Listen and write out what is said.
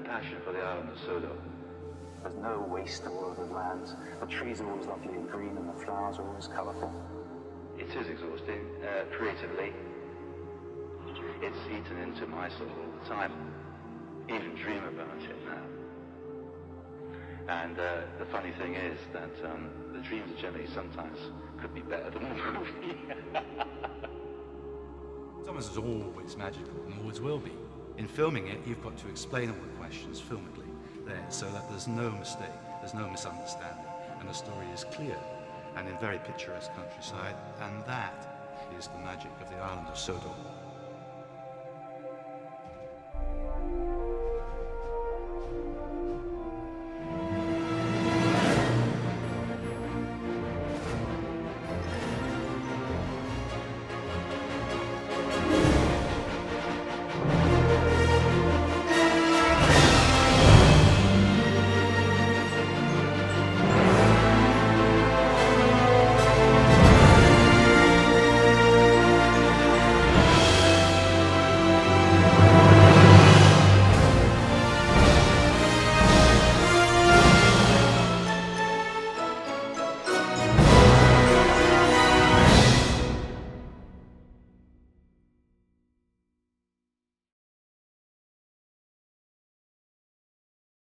passion for the island of Sodor. There's no waste to all of the lands. The trees are always lovely and green and the flowers are always colourful. It is exhausting, creatively. It's eaten into my soul all the time. Even dream about it now. And the funny thing is that the dreams generally sometimes could be better than the movie. Thomas is always magical and always will be. In filming it, you've got to explain all the questions filmically there so that there's no mistake, there's no misunderstanding, and the story is clear and in very picturesque countryside, and that is the magic of the island of Sodor.